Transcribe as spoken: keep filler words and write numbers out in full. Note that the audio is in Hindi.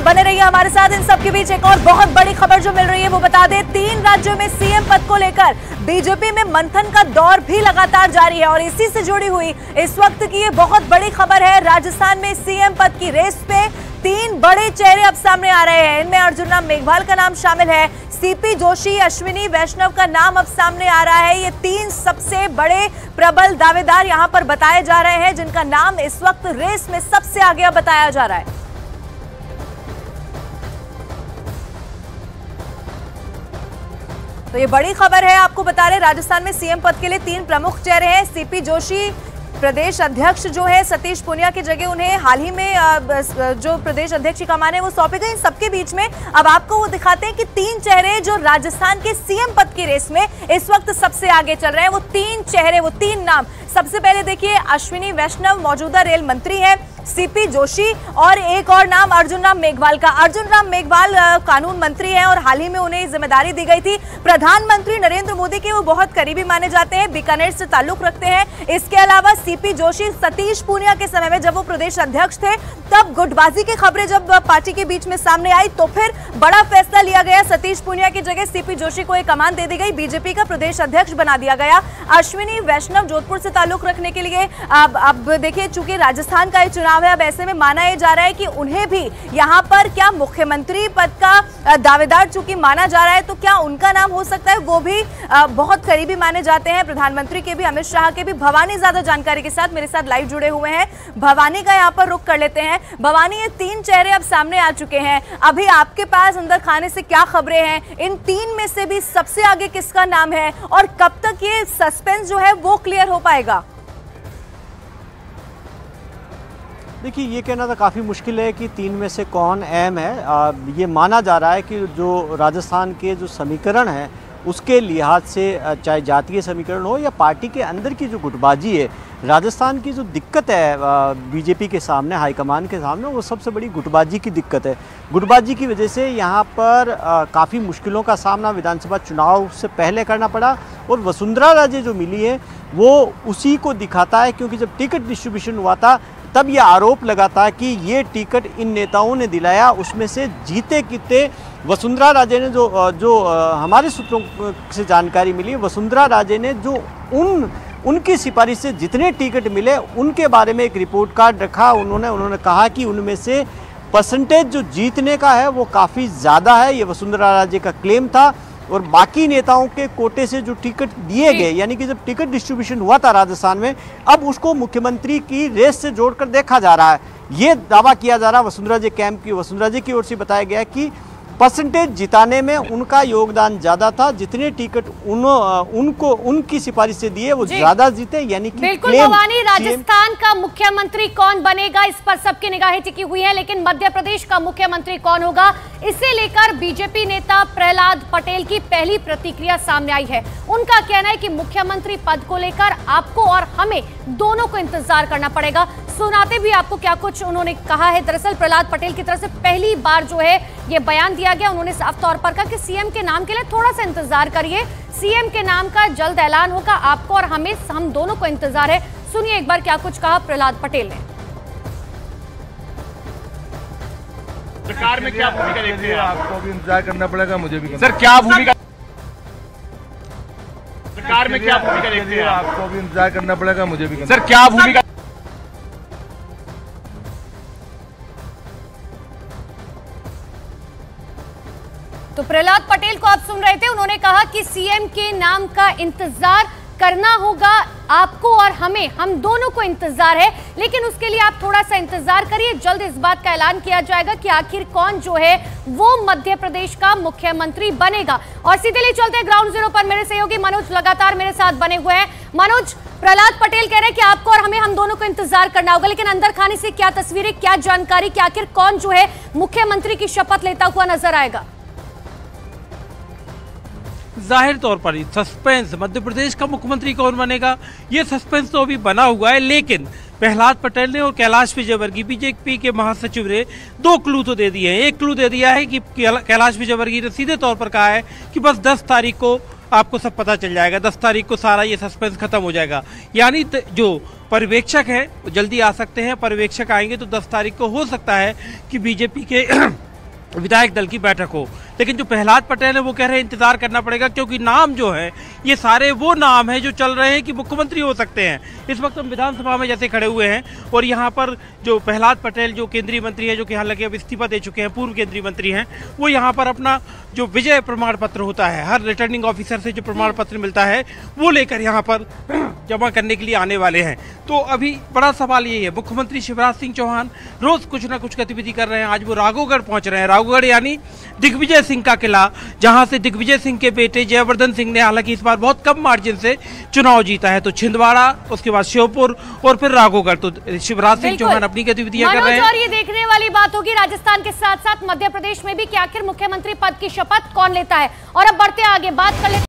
बने रहिए हमारे साथ। इन सबके बीच एक और बहुत बड़ी खबर जो मिल रही है वो बता दें, तीन राज्यों में सीएम पद को लेकर बीजेपी में मंथन का दौर भी लगातार जारी है और इसी से जुड़ी हुई इस वक्त की ये बहुत बड़ी खबर है। राजस्थान में सीएम पद की रेस पे तीन बड़े चेहरे अब सामने आ रहे हैं। इनमें अर्जुन राम मेघवाल का नाम शामिल है, सीपी जोशी, अश्विनी वैष्णव का नाम अब सामने आ रहा है। ये तीन सबसे बड़े प्रबल दावेदार यहां पर बताए जा रहे हैं, जिनका नाम इस वक्त रेस में सबसे आगे बताया जा रहा है। तो ये बड़ी खबर है, आपको बता रहे राजस्थान में सीएम पद के लिए तीन प्रमुख चेहरे हैं। सीपी जोशी प्रदेश अध्यक्ष जो है, सतीश पूनिया की जगह उन्हें हाल ही में जो प्रदेश अध्यक्ष की कमान है वो सौंपी गई। इन सबके बीच में अब आपको वो दिखाते हैं कि तीन चेहरे जो राजस्थान के सीएम पद की रेस में इस वक्त सबसे आगे चल रहे हैं। वो तीन चेहरे, वो तीन नाम, सबसे पहले देखिए अश्विनी वैष्णव मौजूदा रेल मंत्री है, सीपी जोशी और एक और नाम अर्जुन राम मेघवाल का। अर्जुन राम मेघवाल कानून मंत्री हैं और हाल ही में उन्हें जिम्मेदारी दी गई थी। प्रधानमंत्री नरेंद्र मोदी के वो बहुत करीबी माने जाते हैं, बीकानेर से ताल्लुक रखते हैं। इसके अलावा सीपी जोशी सतीश पूनिया के समय में जब वो प्रदेश अध्यक्ष थे तब गुटबाजी की खबरें जब पार्टी के बीच में सामने आई तो फिर बड़ा फैसला लिया गया, सतीश पूनिया की जगह सीपी जोशी को एक कमान दे दी गई, बीजेपी का प्रदेश अध्यक्ष बना दिया गया। अश्विनी वैष्णव जोधपुर से ताल्लुक रखने के लिए अब अब देखिए चूंकि राजस्थान का ये चुनाव है, अब ऐसे में माना यह जा रहा है कि उन्हें भी यहां पर क्या मुख्यमंत्री पद का दावेदार चूंकि माना जा रहा है तो क्या उनका नाम हो सकता है, वो भी बहुत करीबी माने जाते हैं प्रधानमंत्री के भी, अमित शाह के भी। भवानी ज्यादा जानकारी के साथ मेरे साथ लाइव जुड़े हुए हैं, भवानी का यहाँ पर रुख कर लेते हैं। भवानी, ये तीन चेहरे अब सामने आ चुके हैं, अभी आपके पास अंदर खाने से क्या खबरें हैं? इन तीन में से भी सबसे आगे किसका नाम है और कब तक ये सस्पेंस जो है वो क्लियर हो पाएगा? देखिए, ये कहना तो काफ़ी मुश्किल है कि तीन में से कौन अहम है। आ, ये माना जा रहा है कि जो राजस्थान के जो समीकरण है उसके लिहाज से, चाहे जातीय समीकरण हो या पार्टी के अंदर की जो गुटबाजी है, राजस्थान की जो दिक्कत है बीजेपी के सामने, हाईकमान के सामने, वो सबसे बड़ी गुटबाजी की दिक्कत है। गुटबाजी की वजह से यहाँ पर काफ़ी मुश्किलों का सामना विधानसभा चुनाव से पहले करना पड़ा और वसुंधरा राजे जो मिली है वो उसी को दिखाता है, क्योंकि जब टिकट डिस्ट्रीब्यूशन हुआ था तब यह आरोप लगा था कि ये टिकट इन नेताओं ने दिलाया, उसमें से जीते कितने वसुंधरा राजे ने, जो जो हमारे सूत्रों से जानकारी मिली, वसुंधरा राजे ने जो उन उनकी सिफारिश से जितने टिकट मिले उनके बारे में एक रिपोर्ट कार्ड रखा। उन्होंने उन्होंने कहा कि उनमें से परसेंटेज जो जीतने का है वो काफ़ी ज़्यादा है, ये वसुंधरा राजे का क्लेम था। और बाकी नेताओं के कोटे से जो टिकट दिए गए, यानी कि जब टिकट डिस्ट्रीब्यूशन हुआ था राजस्थान में, अब उसको मुख्यमंत्री की रेस से जोड़कर देखा जा रहा है। ये दावा किया जा रहा है वसुंधरा जी कैंप की, वसुंधरा जी की ओर से बताया गया कि परसेंटेज जिताने में उनका योगदान ज्यादा था, जितने टिकट उन, उनको उनकी सिफारिश से दिए वो ज्यादा जीते, यानी कि बिल्कुल। भवानी, राजस्थान का मुख्यमंत्री कौन बनेगा इस पर सबकी निगाहें टिकी हुई है, लेकिन मध्य प्रदेश का मुख्यमंत्री कौन होगा, इसे लेकर बीजेपी नेता प्रहलाद पटेल की पहली प्रतिक्रिया सामने आई है। उनका कहना है कि मुख्यमंत्री पद को लेकर आपको और हमें दोनों को इंतजार करना पड़ेगा। सुनाते भी आपको क्या कुछ उन्होंने कहा है। दरअसल प्रहलाद पटेल की तरफ से पहली बार जो है ये बयान दिया गया, उन्होंने साफ तौर पर कहा कि सीएम के नाम के लिए थोड़ा सा इंतजार करिए, सीएम के नाम का जल्द ऐलान होगा, आपको और हमें, हम दोनों को इंतजार है। सुनिए एक बार क्या कुछ कहा प्रहलाद पटेल ने। सरकार में क्या भूमिका देखते हैं? आपको भी इंतजार करना पड़ेगा, मुझे भी। सर क्या भूमिका सरकार में क्या भूमिका देखते हैं? आपको भी इंतजार करना पड़ेगा, मुझे भी। सर क्या भूमिका तो प्रहलाद पटेल को आप सुन रहे थे, उन्होंने कहा कि सीएम के नाम का इंतजार करना होगा आपको और हमें, हम दोनों को इंतजार है, लेकिन उसके लिए आप थोड़ा सा इंतजार करिए, जल्द इस बात का ऐलान किया जाएगा कि आखिर कौन जो है वो मध्य प्रदेश का मुख्यमंत्री बनेगा। और सीधे ले चलते हैं ग्राउंड जीरो पर, मेरे सहयोगी मनोज लगातार मेरे साथ बने हुए हैं। मनोज, प्रहलाद पटेल कह रहे हैं कि आपको और हमें, हम दोनों को इंतजार करना होगा, लेकिन अंदर खाने से क्या तस्वीरें, क्या जानकारी कि आखिर कौन जो है मुख्यमंत्री की शपथ लेता हुआ नजर आएगा? जाहिर तौर पर सस्पेंस, मध्य प्रदेश का मुख्यमंत्री कौन बनेगा, ये सस्पेंस तो अभी बना हुआ है, लेकिन प्रहलाद पटेल ने और कैलाश विजयवर्गीय बीजेपी के महासचिव ने दो क्लू तो दे दिए हैं। एक क्लू दे दिया है कि कैलाश विजयवर्गीय ने सीधे तौर पर कहा है कि बस दस तारीख को आपको सब पता चल जाएगा, दस तारीख को सारा ये सस्पेंस खत्म हो जाएगा। यानी जो पर्यवेक्षक है वो जल्दी आ सकते हैं, पर्यवेक्षक आएंगे तो दस तारीख को हो सकता है कि बीजेपी के विधायक दल की बैठक हो। लेकिन जो प्रहलाद पटेल है वो कह रहे हैं इंतजार करना पड़ेगा, क्योंकि नाम जो है ये सारे वो नाम हैं जो चल रहे हैं कि मुख्यमंत्री हो सकते हैं। इस वक्त हम विधानसभा में जैसे खड़े हुए हैं और यहाँ पर जो प्रहलाद पटेल जो केंद्रीय मंत्री है, जो कि हालांकि अब इस्तीफा दे चुके हैं, पूर्व केंद्रीय मंत्री हैं, वो यहाँ पर अपना जो विजय प्रमाण पत्र होता है, हर रिटर्निंग ऑफिसर से जो प्रमाण पत्र मिलता है वो लेकर यहाँ पर जमा करने के लिए आने वाले हैं। तो अभी बड़ा सवाल ये है, मुख्यमंत्री शिवराज सिंह चौहान रोज कुछ ना कुछ गतिविधि कर रहे हैं। आज वो राघोगढ़ पहुंच रहे हैं। राघोगढ़ यानी दिग्विजय सिंह का किला, जहां से दिग्विजय सिंह के बेटे जयवर्धन सिंह ने हालांकि इस बार बहुत कम मार्जिन से चुनाव जीता है। तो छिंदवाड़ा, उसके बाद श्योपुर और फिर राघोगढ़। तो शिवराज सिंह चौहान अपनी गतिविधियां कर रहे हैं। और ये देखने वाली बात होगी राजस्थान के साथ साथ मध्य प्रदेश में भी कि आखिर मुख्यमंत्री पद की शपथ कौन लेता है। और अब बढ़ते आगे बात कर लेते